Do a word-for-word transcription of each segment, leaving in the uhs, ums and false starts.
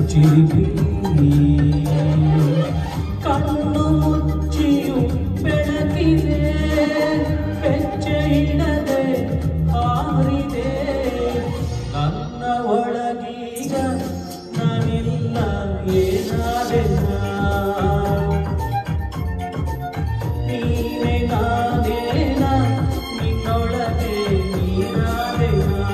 ಚಿಲಿಪಿಲಿ ಕಣ್ಣು ಮುಚ್ಚಿಯು ಬೆಳಕಿದೆ ಹೆಜ್ಜೆ ಇಡದೆ ಹಾರಿದೆ ನನ್ನ ಒಳಗೀಗ ನಾನಿಲ್ಲ ಏನಾದೆ ನೀನೇ ನಾನೇನ ನಿನ್ನೊಳಗೆ ನೀನಾದೆ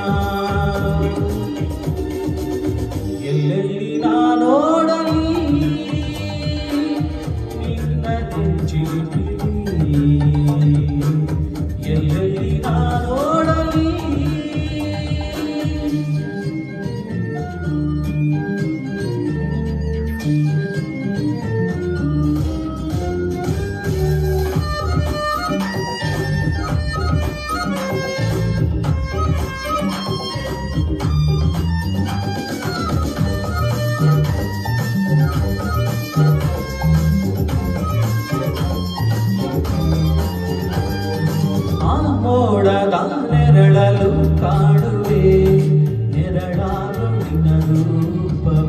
ಎಲ್ಲೆಲ್ಲಿ ನಾನೋಡಲಿ ನಿನ್ನದೆ ಚಿಲಿಪಿಲಿ ಎಲ್ಲೆಲ್ಲಿ ನಾನೋಡಲಿ ಮೋಡದ ನೆರಳಲು ಕಾಡುವೆ ನೆರಳಾರು ನಿನ್ನ ರೂಪವ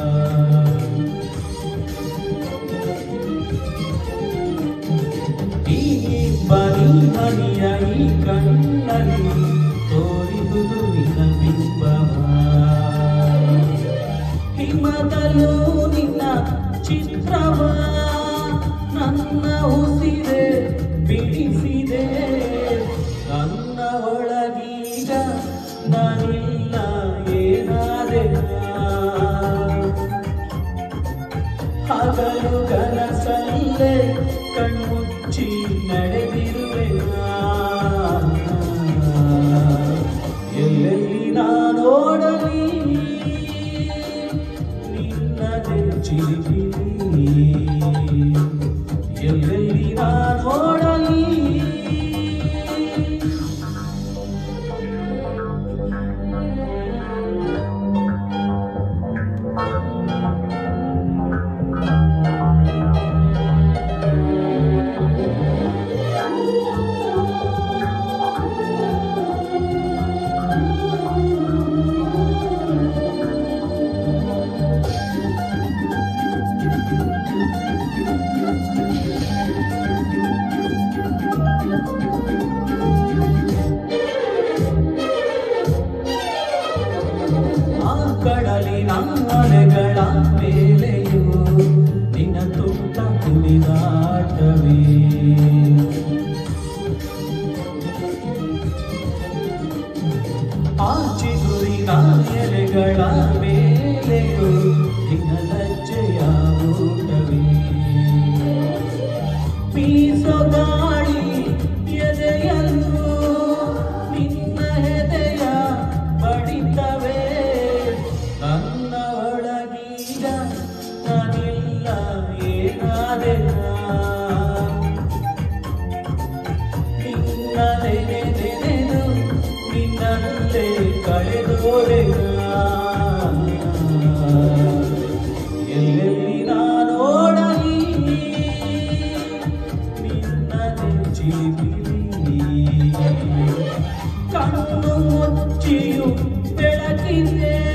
ಈ ಬರೀ ಮಣಿಯ ಈ ಕಣ್ಣಲ್ಲಿ ತೋರಿದುದು ನಿನ್ನ ಬಿಂಬವ ಹಿಮದಲ್ಲೂ ನಿನ್ನ ಚಿತ್ರವ ನನ್ನ ಉಸಿರೆ ಬಿಡಿಸಿದೆ ನನ್ನ ಒಳಗೀಗ ನಾನಿಲ್ಲ ಏನಾದೆ ಹಗಲು ಕನಸಲ್ಲೇ ಕಣ್ಮುಚ್ಚಿ ನಡೆದಿರುವೆ ಎಲ್ಲೆಲ್ಲಿ ನಾನೋಡಲಿ ನಿನ್ನದೆ ಚಿಲಿಪಿಲಿ ಎಲ್ಲೆಲ್ಲಿ ನಾನೋಡಲಿ ಕಡಲಿನ ಅಲೆಗಳ ಮೇಲೆಯೂ ನಿನ್ನ ತುಟ್ಟ ಕುಣಿದಾಟವೇ ಆ ಚಿಗುರಿನ ಎಲೆಗಳ ಮೇಲೆಯೂ ನಿನ್ನ ಲಜ್ಜೆಯ ಊಟವೇ ಬೀಸೋ ಗಾಳಿ ಎದೆಯಲ್ಲೂ ನಿನ್ನ ಎದೆಯ ಬಡಿತವೇ ನನ್ನ ಒಳಗೀಗ ನಾನಿಲ್ಲ ಏನಾದೆ ನಿನ್ನ ನೆನೆ ನೆನೆದು ನಿನ್ನಲ್ಲೇ ಕಳೆದೋದೆ ಎಲ್ಲೆಲ್ಲಿ ನಾನೋಡಲಿ ನಿನ್ನದೆ ಚಿಲಿಪಿಲಿ ಕಣ್ಣು ಮುಚ್ಚಿಯು ಬೆಳಕಿದೆ